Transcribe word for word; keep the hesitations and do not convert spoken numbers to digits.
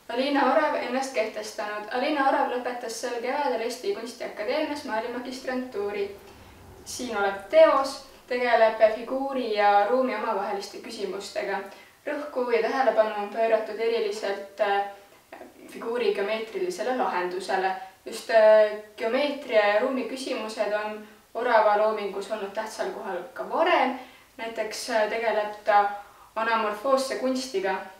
Alina Orav ennast kehtestanud. Alina Orav lõpetas sel kevadel Eesti Kunstiakadeemias maalimagistrantuuri. Siin olev teos tegeleb figuuri ja ruumi omavaheliste küsimustega. Rõhku ja tähelepanu on pööratud eriliselt figuuri geomeetrilisele lahendusele. Just geomeetria ja ruumi küsimused on Orava loomingus olnud tähtsal kohal ka varem. Näiteks tegeleb ta anamorfoosse kunstiga,